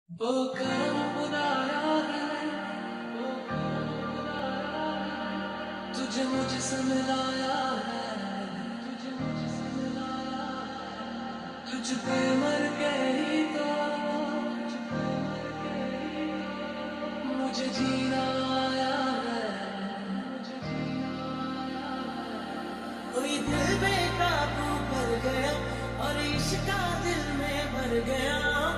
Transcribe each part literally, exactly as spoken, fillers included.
वो करम खुदाया है, वो करम खुदाया है, तुझे मुझसे मिलाया है, तुझे मुझसे मिलाया है, तुझ पे मर के ही तो, तुझ पे मर के ही तो मुझे जीना आया है, मुझे जीना आया है। कोई दिल बेकाबू कर गया और इश्क का दिल में भर गया।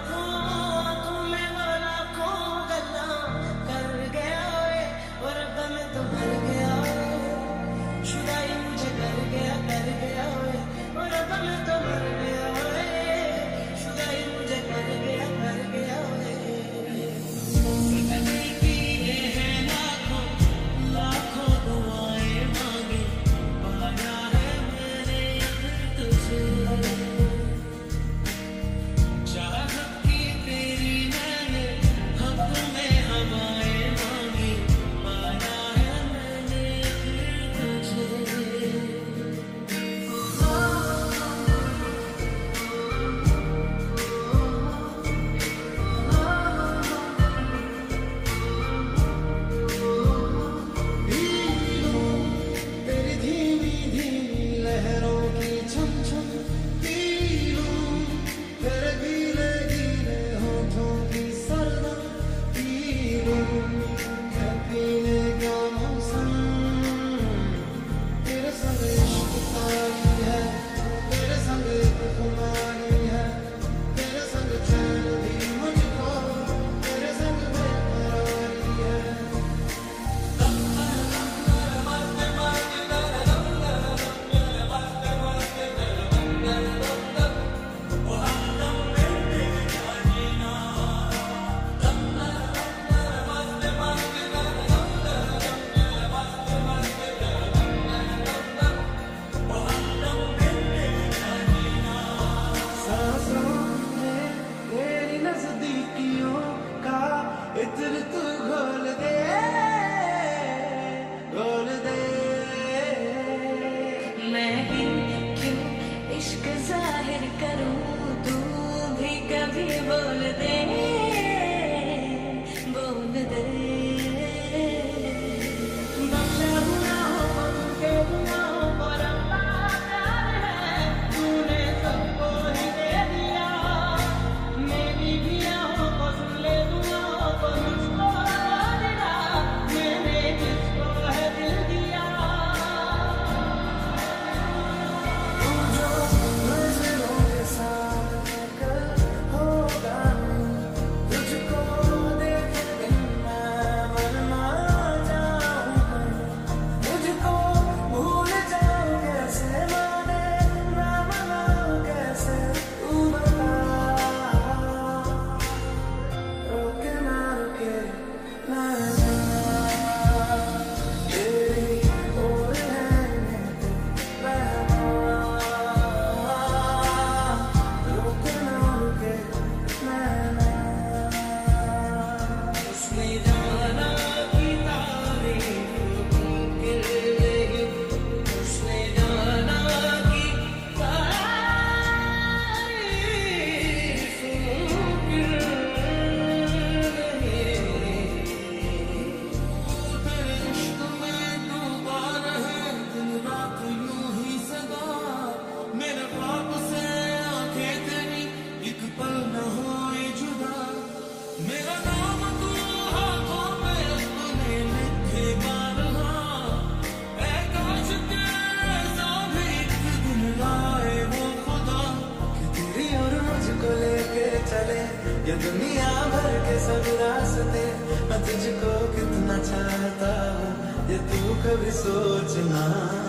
ये दुनिया भर के सब रास्ते मैं तुझको कितना चाहता हूँ ये तू कभी सोच ना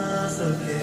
सके।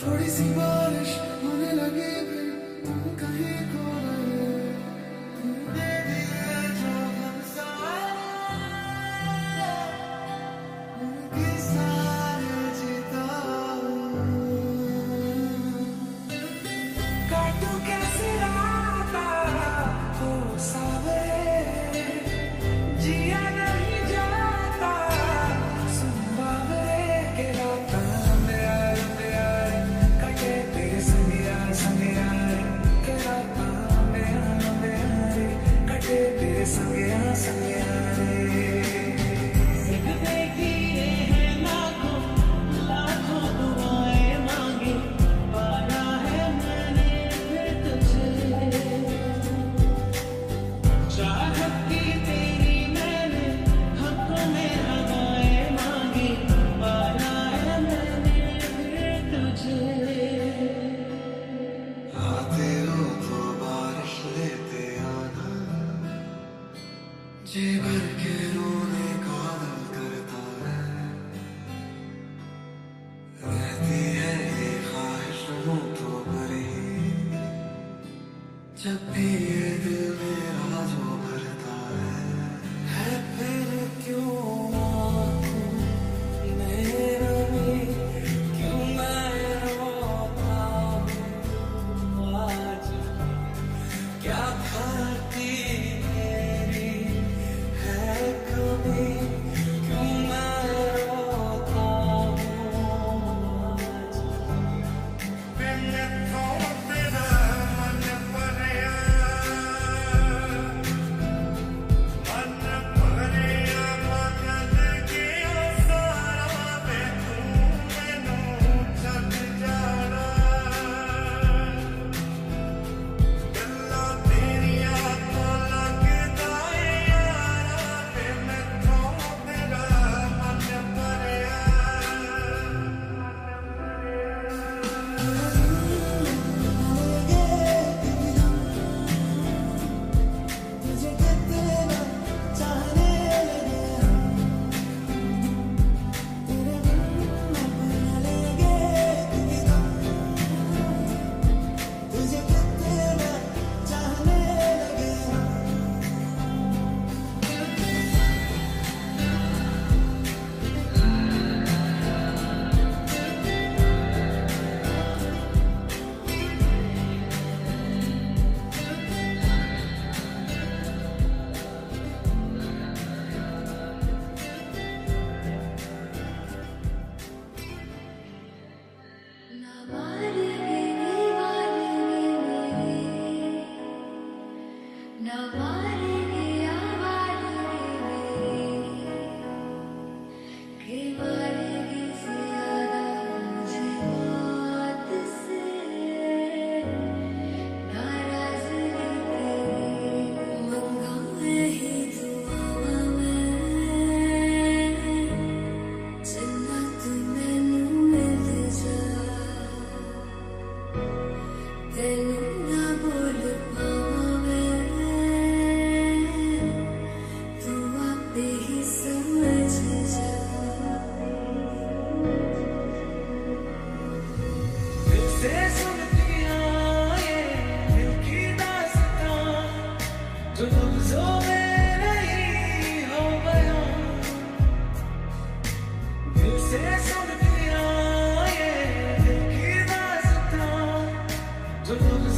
थोड़ी सी बारिश होने लगी फिर तुम कहीं खो गए दे दिए जो हम सारे उनके सारे जीता काटू कैसे राता हो सावरे जिया नहीं जाता सुन बावरे के राता मेरा मेरा कटे तेरे संगिया संगिया के राता मेरा मेरा कटे तेरे संगिया संगिया जी भर के रोने का दिल करता है रहती है ये ख्वाहिश तो भरी जब भी ये दिल मेरा जो भरता है है फिर क्यों आँखों में नमी क्यों मैं रोता हूँ आज क्या भरती To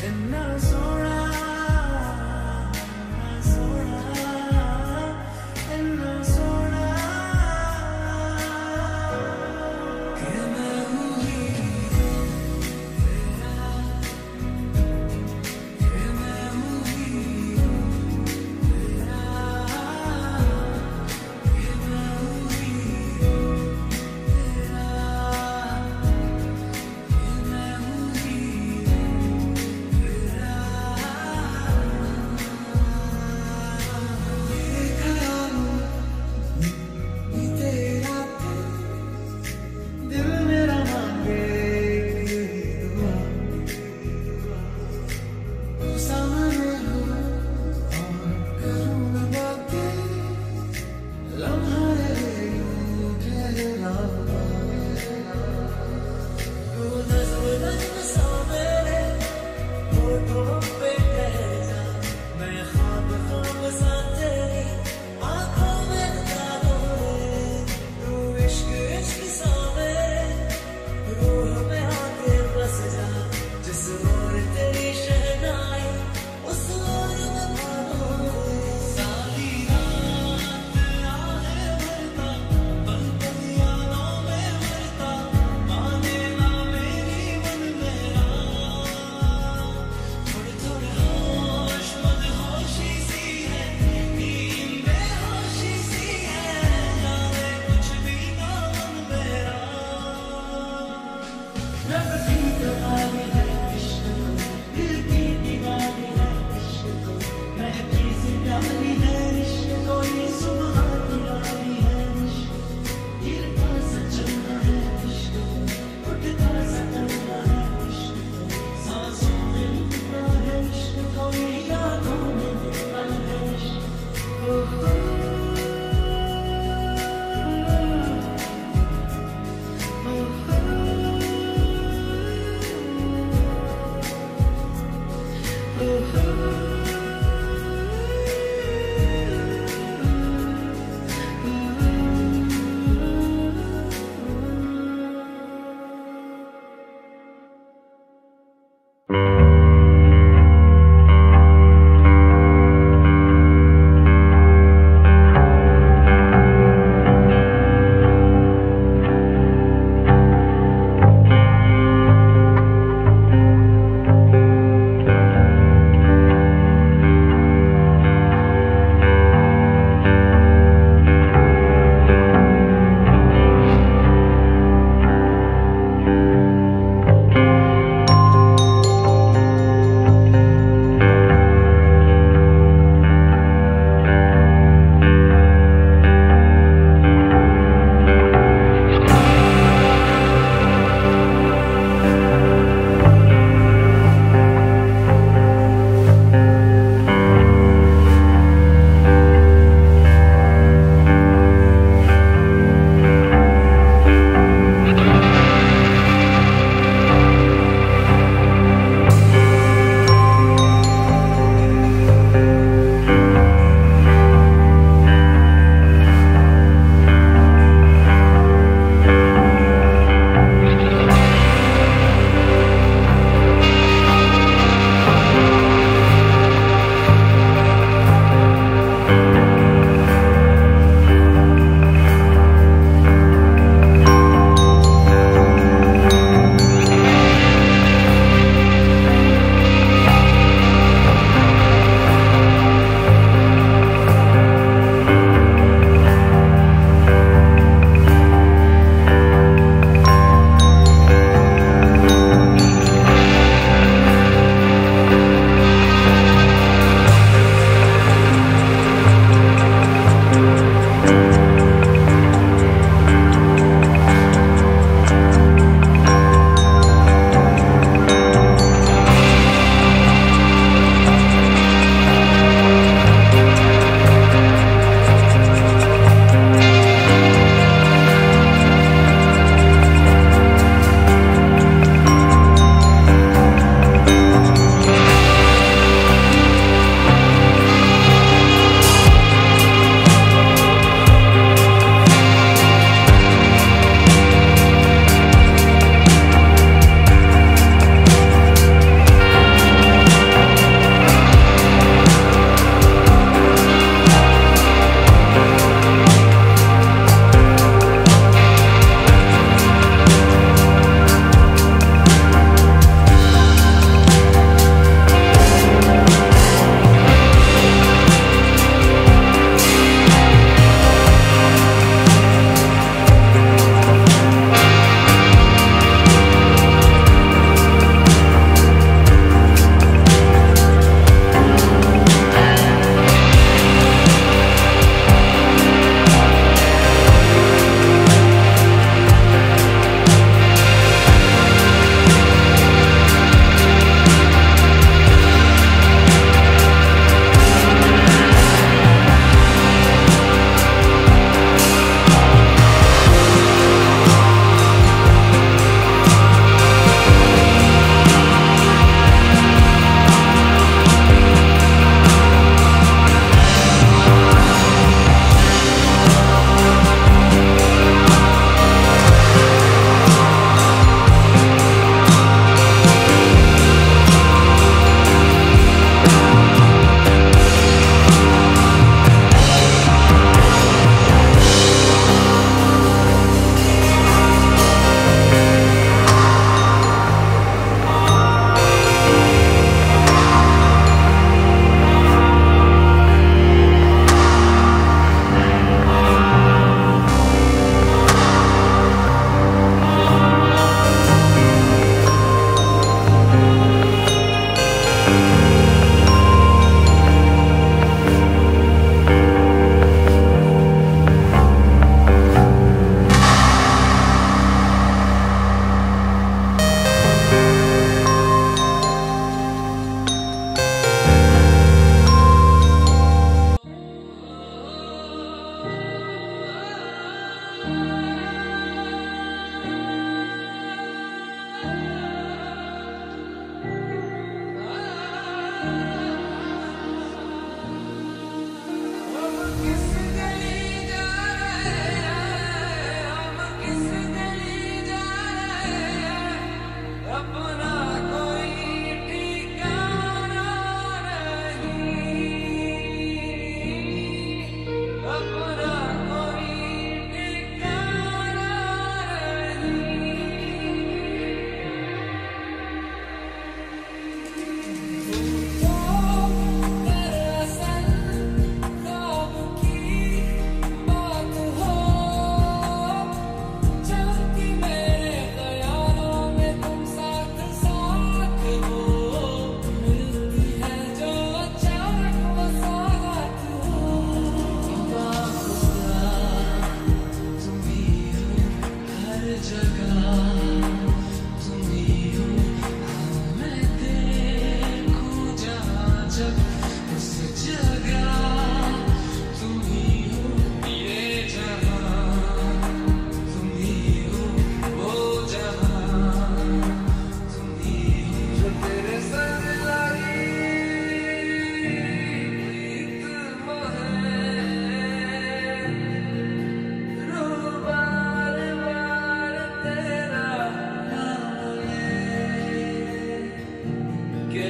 इन्ना सोना सोना इन्ना सोना कि मैं हूँ हीरो तेरा, कि मैं हूँ हीरो तेरा, कि मैं हूँ हीरो तेरा, कि मैं हूँ हीरो तेरा। ये ख्याल ये तेरा दिल मेरा मांगे दुआ तू सामने हो और करूँ मैं बातें लम्हा रहे यूं ठहरा तू नज़्म नज़्म सा मेरे होठों पे ठहर जा, मैं ख्वाब ख्वाब सा तेरी आँखों में लगा दूँ। तू इश्क इश्क सा मेरे रूह में आके बस जा, जिस ओर तेरी शहनाई उस ओर मैं भागूं। सारी रात आहें भरता, पल पल यादों में मरता, माने ना मेरी मन मेरा। थोड़े थोड़े होश मदहोशी सी है, नींद बेहोशी सी है, जाने कुछ भी ना मन मेरा। रब की कमाल है इश्क तो, दिल की दीवानी है इश्क तो, महकी सी प्यारी है इश्क तो, ये सुबह की रानी है इश्क तो, गिरता सा चलना है इश्क तो, उठता सा चलना है इश्क तो, सांसों में रुकना है इश्क तो, ये यादों में दिखता है इश्क तो।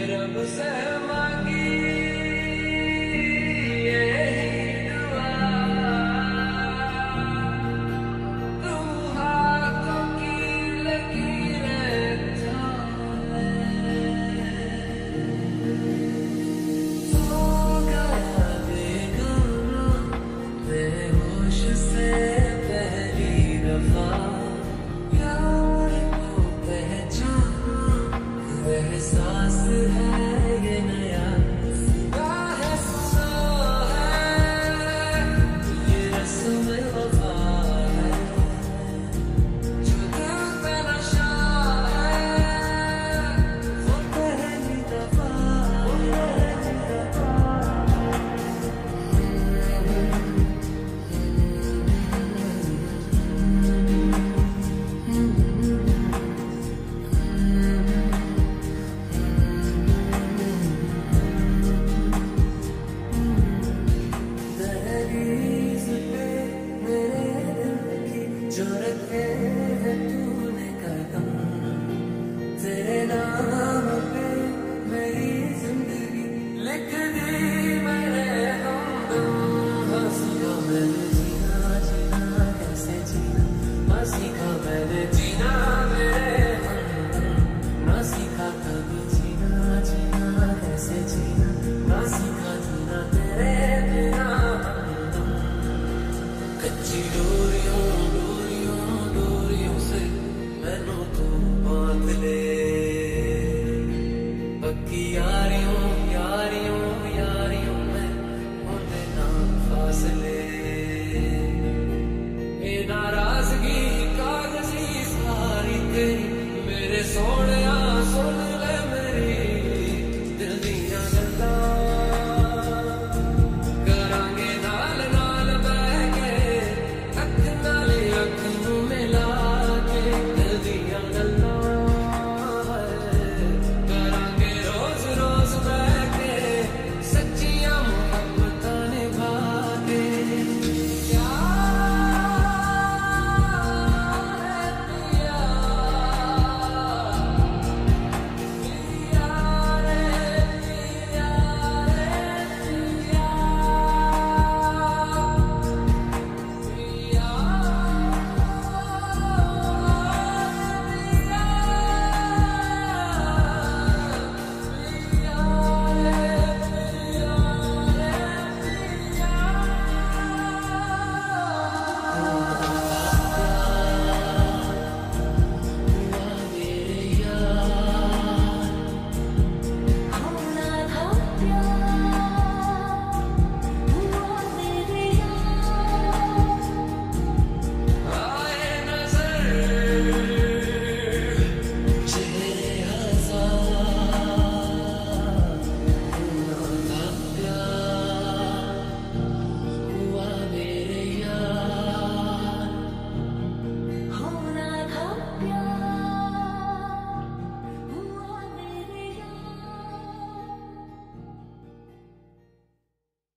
रब से मांगी यही दुआ, तुम हाथों की लकीरें थामे, सो गया बेगाना बेहोश से पहली दफा, यार को पहचाना एहसास है ये नया, खुदा है सुना है ये रस्म वफा है, जो दिल पे नशा है वो पहली दफा, वो पहली दफा। दहलीज पे मेरे दिल की जो रखे है तूने कदम, तेरे नाम पे मेरी जिंदगी लिख दी मैंने हमदम, हाँ सीखा मैंने जीना जीना कैसे जीना, हाँ सीखा मैंने जीना मेरे हमदम, ना सीखा कभी जीना जीना कैसे जीना, ना सीखा जीना तेरे बिना हमदम, कच्ची डोरियों डोरियों डोरियों से मैनू तू बांध ले, पक्की यारियों